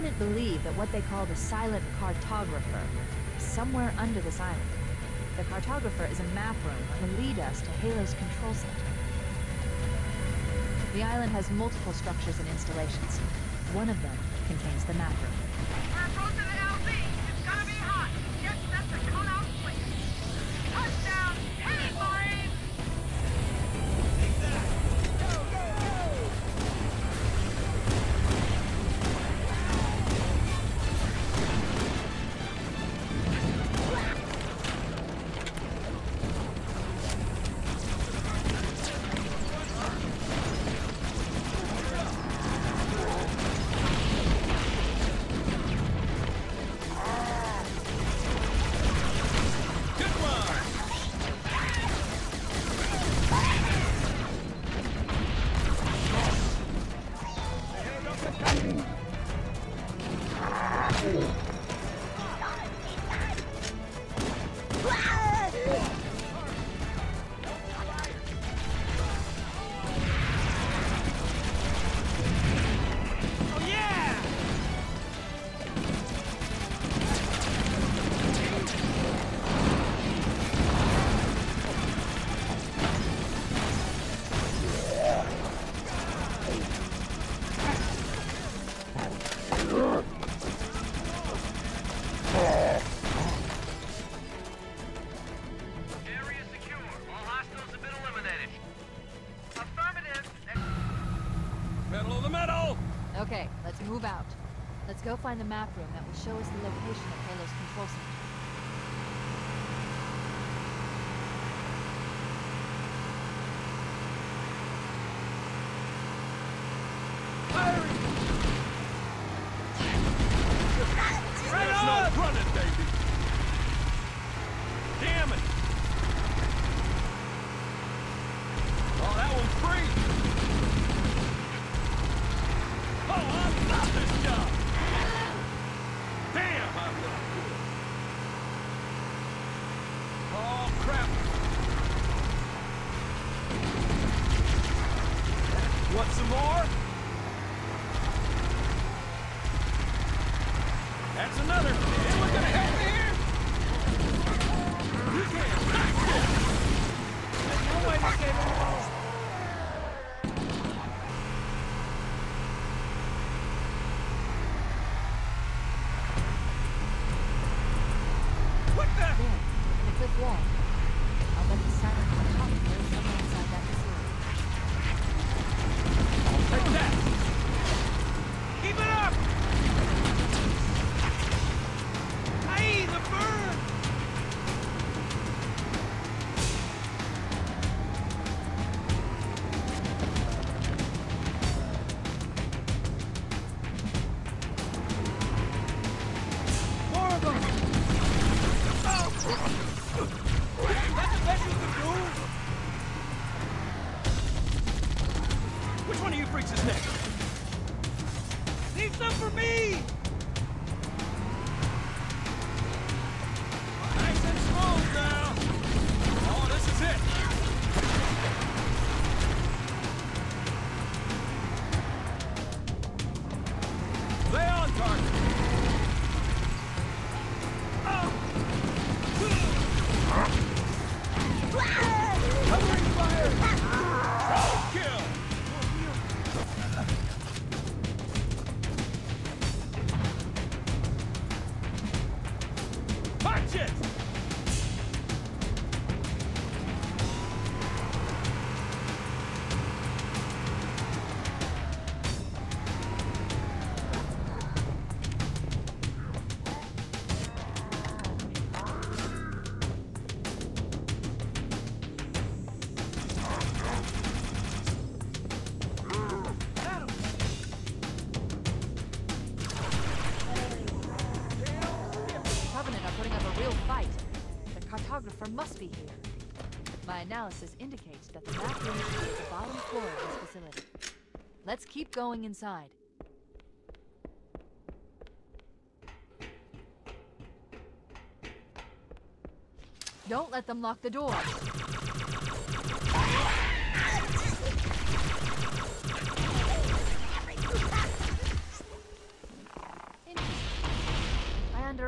Covenant believe that what they call the silent cartographer is somewhere under this island. The cartographer is a map room that will lead us to Halo's control center. The island has multiple structures and installations. One of them contains the map room. We're approaching the LZ. It's gonna be hot. Get set to cut out quick. Touchdown, T-Marine! Take that! Go, go, go! Okay, let's move out. Let's go find the map room that will show us the location of Halo's control center. There's no running, baby! Damn it! Oh, that one's free! Oh, I'll stop this job! Damn, I look good! Oh, crap! Want some more? That's another! Anyone gonna help me here? You can't! There's no way to save them all! What the? There, in the cliff wall. I'll bet the silent cartographer is somewhere inside that facility. Take that! Keep it up! Hey, the bird! More of them! Oh! That's the best you can do! Which one of you freaks is next? Leave some for me! Nice and smooth now! Oh, this is it! Stay on target! Oh! Covering fire! Kill! Watch it! Covenant are putting up a real fight. The cartographer must be here. My analysis indicates that the map room should be at the bottom floor of this facility. Let's keep going inside. Don't let them lock the door.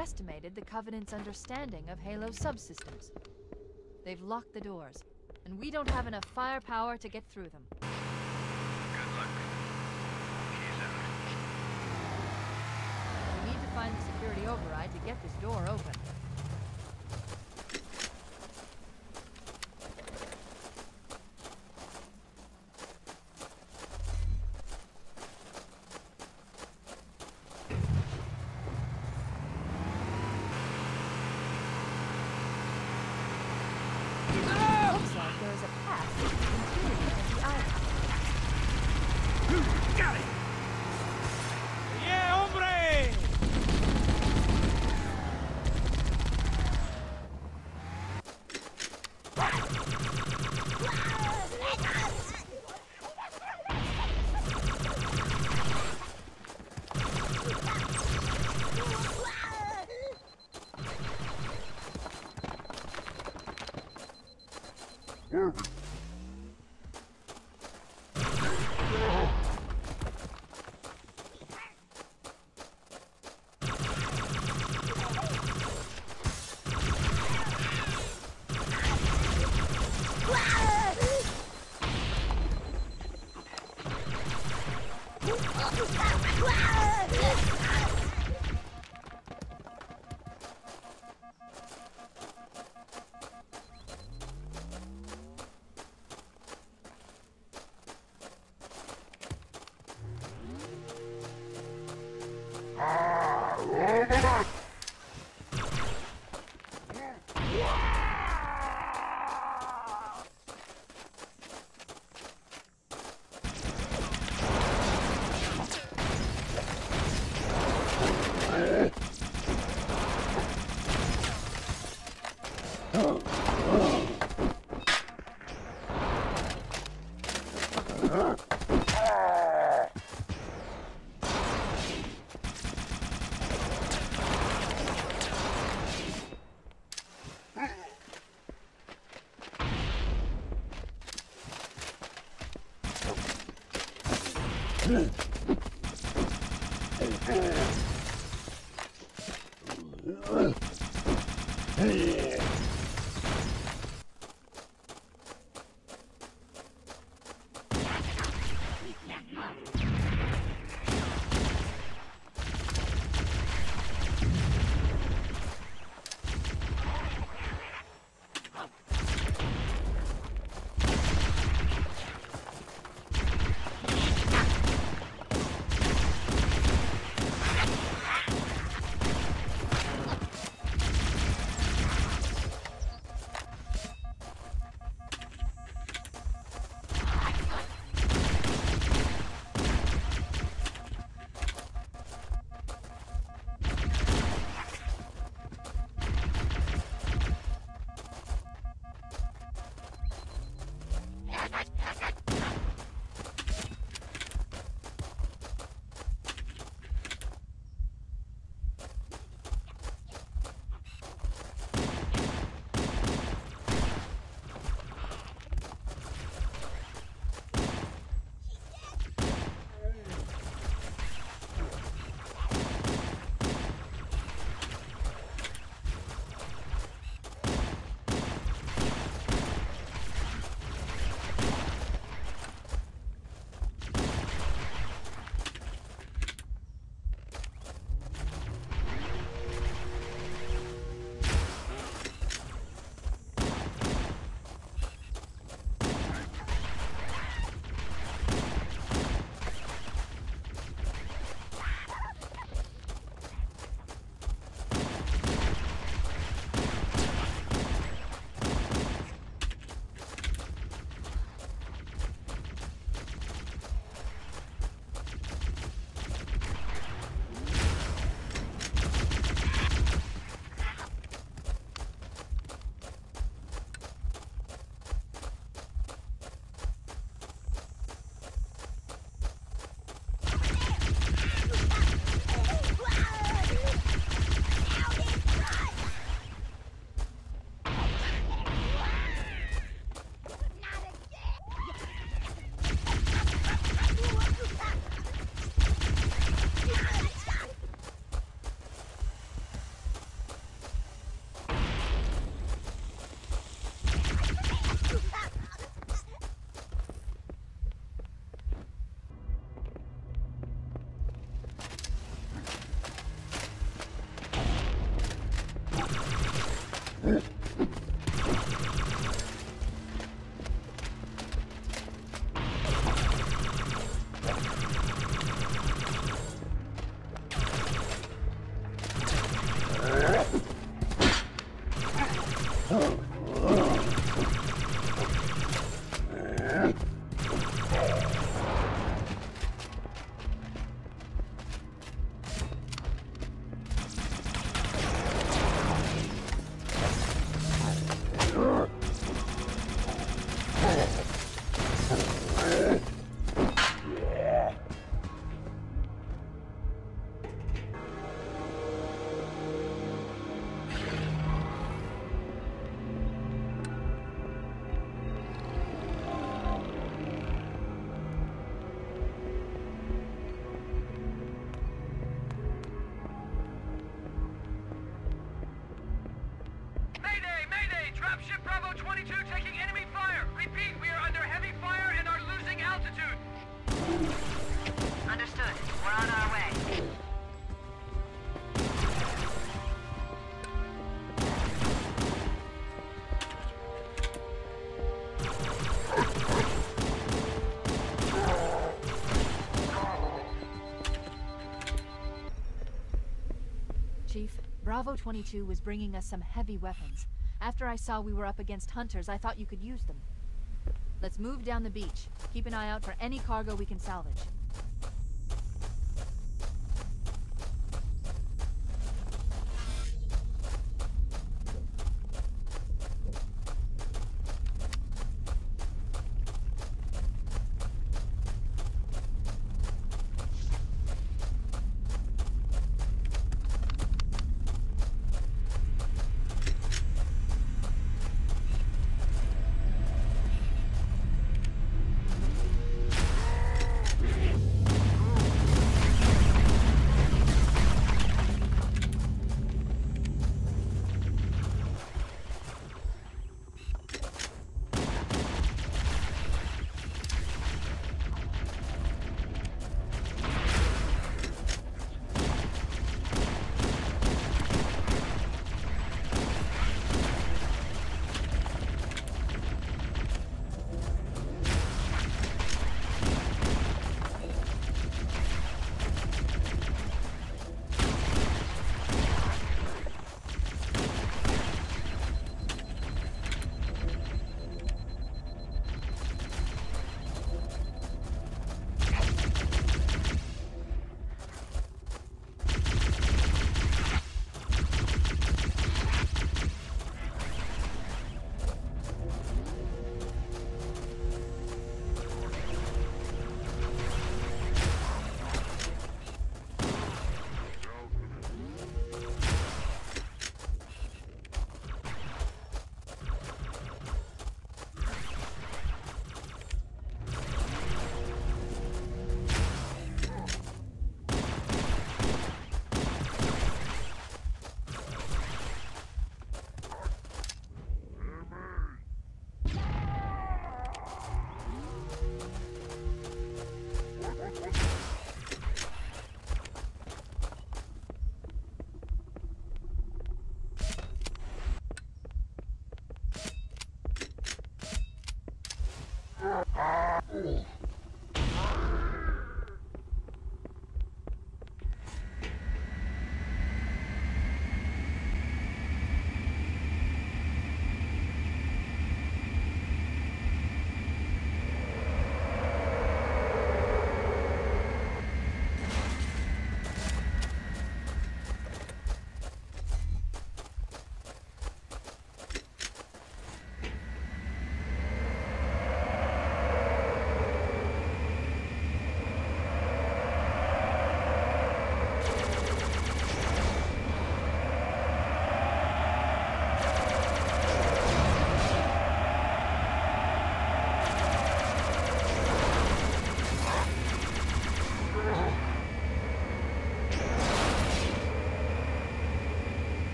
overestimated the Covenant's understanding of Halo subsystems. They've locked the doors, and we don't have enough firepower to get through them. Good luck. Keys out. We need to find the security override to get this door open. Looks like there is a path to the interior of the island. Got it! Yeah, hombre! Mayday! Mayday! Dropship Bravo 22 taking enemy fire! Repeat, we are under heavy fire and are losing altitude! Understood. We're on our way. Chief, Bravo 22 was bringing us some heavy weapons. After I saw we were up against hunters, I thought you could use them. Let's move down the beach. Keep an eye out for any cargo we can salvage.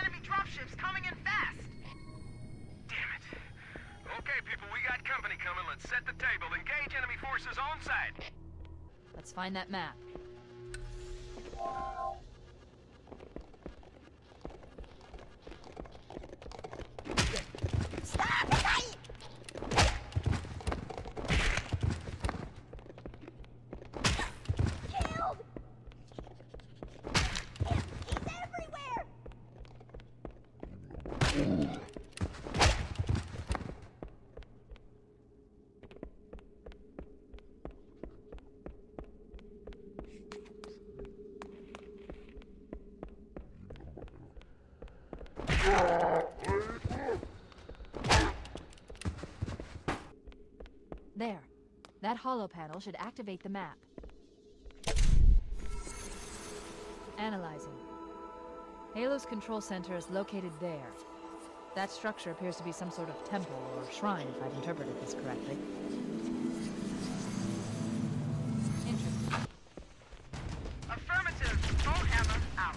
enemy dropships coming in fast! Damn it. Okay, people, we got company coming. Let's set the table. Engage enemy forces on site. Let's find that map. There. That hollow panel should activate the map. Analyzing. Halo's control center is located there. That structure appears to be some sort of temple or shrine, if I've interpreted this correctly. Interesting. Affirmative. Bolt hammer out.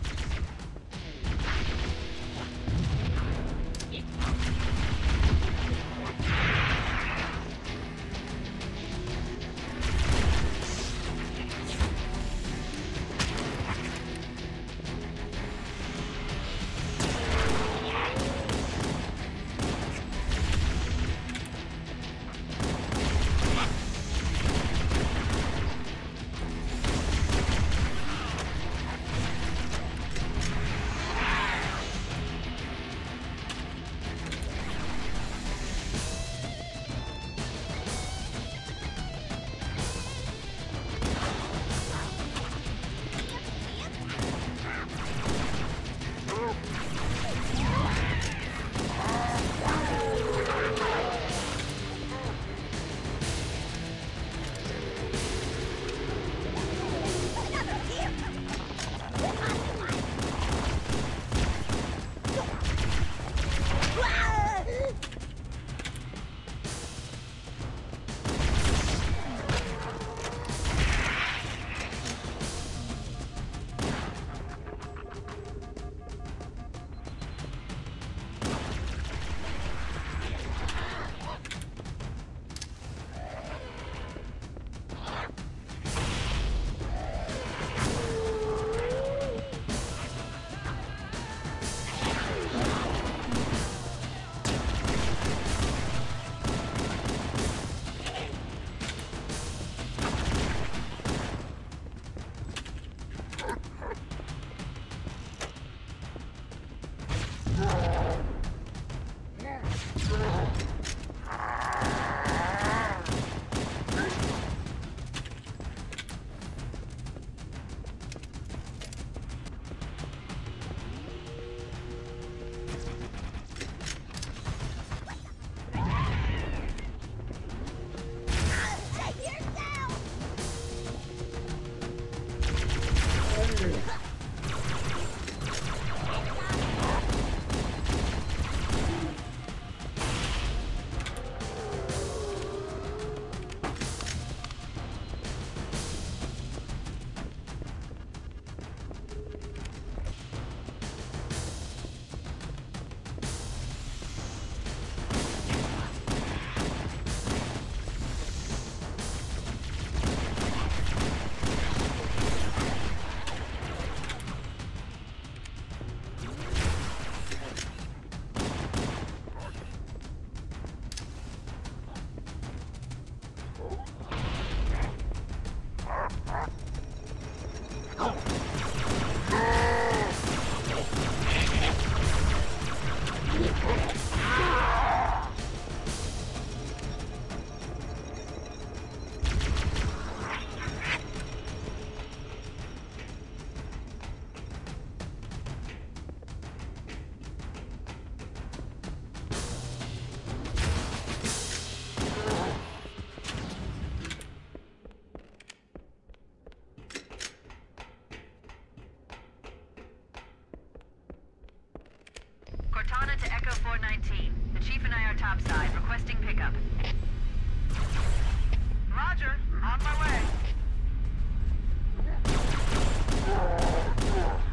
Cortana to Echo 419. The Chief and I are topside, requesting pickup. Roger. On my way.